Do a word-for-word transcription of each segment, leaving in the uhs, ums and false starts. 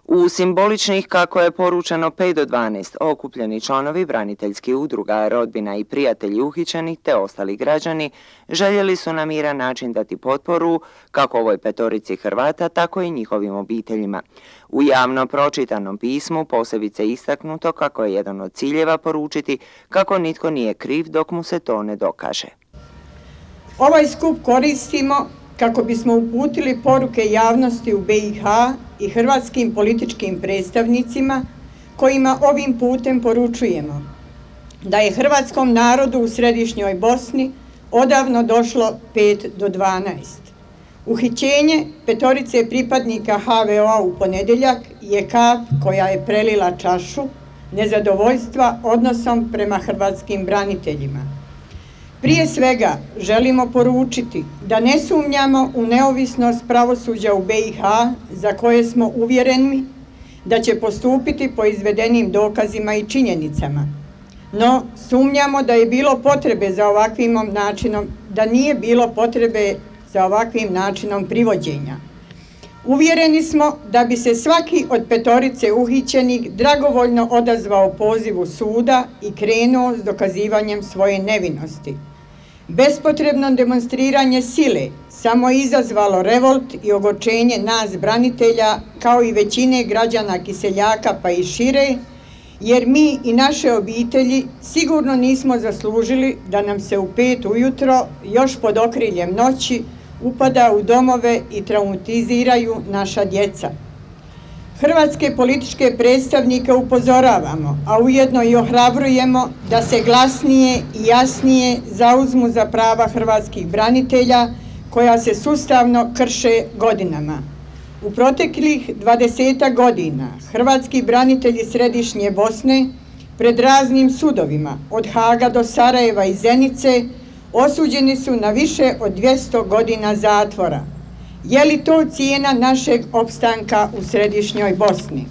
U simboličnih, kako je poručeno, pet do dvanaest okupljeni članovi braniteljskih udruga, rodbina i prijatelji uhićenih te ostali građani željeli su na miran način dati potporu kako ovoj petorici Hrvata, tako i njihovim obiteljima. U javno pročitanom pismu posebice istaknuto kako je jedan od ciljeva poručiti kako nitko nije kriv dok mu se to ne dokaže. Ovaj skup koristimo kako bismo uputili poruke javnosti u B i H i hrvatskim političkim predstavnicima kojima ovim putem poručujemo da je hrvatskom narodu u središnjoj Bosni odavno došlo pet do dvanaest. Uhićenje petorice pripadnika H V O-a u ponedjeljak je kap koja je prelila čašu nezadovoljstva odnosom prema hrvatskim braniteljima. Prije svega želimo poručiti da ne sumnjamo u neovisnost pravosuđa u B i H za koje smo uvjereni da će postupiti po izvedenim dokazima i činjenicama. No, sumnjamo da je bilo potrebe za ovakvim načinom, da nije bilo potrebe za ovakvim načinom privođenja. Uvjereni smo da bi se svaki od petorice uhićenih dragovoljno odazvao pozivu suda i krenuo s dokazivanjem svoje nevinosti. Bespotrebno demonstriranje sile samo je izazvalo revolt i ogorčenje nas branitelja kao i većine građana Kiseljaka pa i šire, jer mi i naše obitelji sigurno nismo zaslužili da nam se u pet ujutro još pod okriljem noći upada u domove i traumatiziraju naša djeca. Hrvatske političke predstavnike upozoravamo, a ujedno i ohrabrujemo da se glasnije i jasnije zauzmu za prava hrvatskih branitelja koja se sustavno krše godinama. U proteklih dvadesetak godina hrvatski branitelji središnje Bosne pred raznim sudovima od Haga do Sarajeva i Zenice osuđeni su na više od dvjesto godina zatvora. Je li to cijena našeg opstanka u središnjoj Bosni?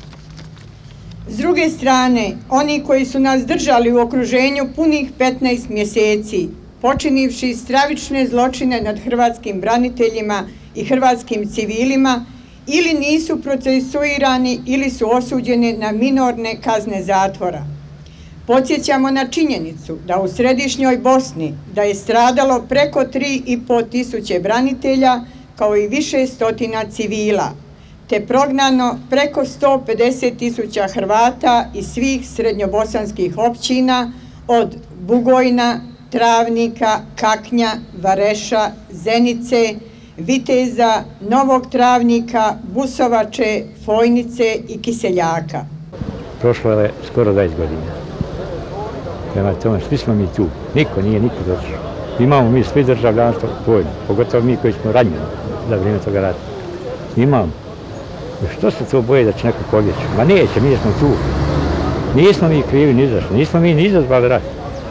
S druge strane, oni koji su nas držali u okruženju punih petnaest mjeseci, počinivši stravične zločine nad hrvatskim braniteljima i hrvatskim civilima, ili nisu procesuirani ili su osuđeni na minorne kazne zatvora. Podsjećamo na činjenicu da u središnjoj Bosni da je stradalo preko tri i pol tisuće branitelja kao i više stotina civila, te prognano preko sto pedeset tisuća Hrvata iz svih srednjobosanskih općina od Bugojna, Travnika, Kaknja, Vareša, Zenice, Viteza, Novog Travnika, Busovače, Fojnice i Kiseljaka. Prošlo je skoro dvadeset godina. Prema tome, svi smo mi tu. Niko nije niko došao. Imamo mi svi državljanstvo vojno, pogotovo mi koji smo ranjeni za vrijeme toga rata. Imamo. Što se to boje da će neko pobjeći? Ma neće, mi smo tu. Nismo mi krivi ni za što, nismo mi ni izazvali rat.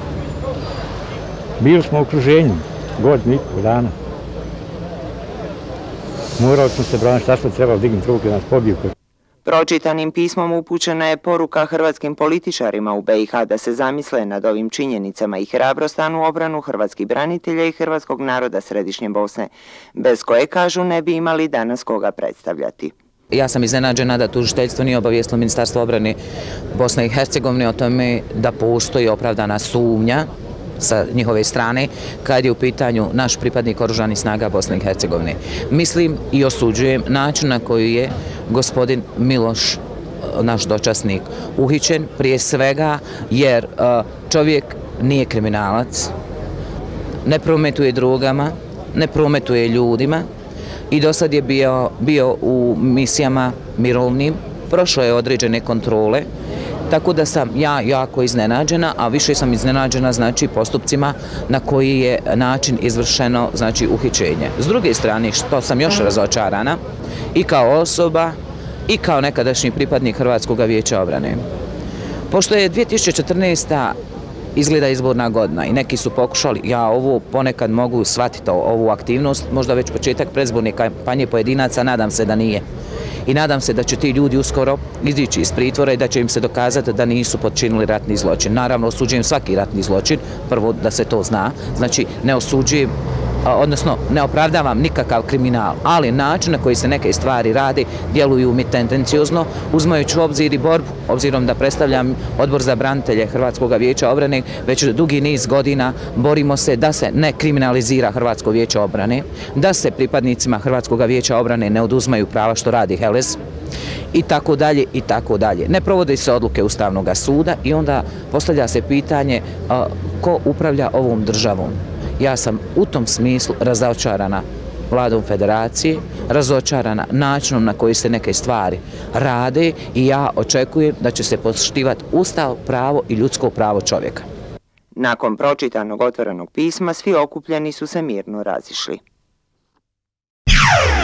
Bili smo u okruženju, godinu i pol dana. Morali smo se braniti, šta smo trebali dignuti ruke da nas pobiju. Pročitanim pismom upućena je poruka hrvatskim političarima u B i H da se zamisle nad ovim činjenicama i hrabro stanu u obranu hrvatskih branitelja i hrvatskog naroda središnje Bosne, bez koje, kažu, ne bi imali danas koga predstavljati. Ja sam iznenađena da tužiteljstvo nije obavijestilo Ministarstvo obrane Bosne i Hercegovine o tome da postoji opravdana sumnja sa njihove strane kad je u pitanju naš pripadnik oružanih snaga Bosne i Hercegovine. Mislim i osuđujem način na koji je gospodin Miloš, naš dočasnik, uhićen, prije svega jer čovjek nije kriminalac, ne prometuje drogama, ne prometuje ljudima i do sad je bio, bio u misijama mirovnim, prošao je određene kontrole, tako da sam ja jako iznenađena, a više sam iznenađena znači postupcima na koji je način izvršeno znači uhićenje. S druge strane, što sam još razočarana i kao osoba i kao nekadašnji pripadnik Hrvatskog vijeća obrane. Pošto je dvije tisuće četrnaesta izgleda izborna godina i neki su pokušali, ja ovo ponekad mogu shvatiti ovu aktivnost, možda već početak predizborne kampanje pojedinaca, nadam se da nije. I nadam se da će ti ljudi uskoro izići iz pritvora i da će im se dokazati da nisu počinili ratni zločin. Naravno, osuđujem svaki ratni zločin, prvo da se to zna, znači ne osuđujem odnosno ne opravdavam nikakav kriminal, ali način na koji se neke stvari radi djeluju mi tendenciozno, uzimajući u obzir i borbu, obzirom da predstavljam Odbor za branitelje Hrvatskog vijeća obrane, već dugi niz godina borimo se da se ne kriminalizira Hrvatsko vijeće obrane, da se pripadnicima Hrvatskog vijeća obrane ne oduzmaju prava što radi Helez, i tako dalje, i tako dalje. Ne provode se odluke Ustavnog suda i onda postavlja se pitanje a, ko upravlja ovom državom. Ja sam u tom smislu razočarana vladom federacije, razočarana načinom na koji se neke stvari rade i ja očekujem da će se poštivati Ustav, pravo i ljudsko pravo čovjeka. Nakon pročitanog otvorenog pisma, svi okupljeni su se mirno razišli.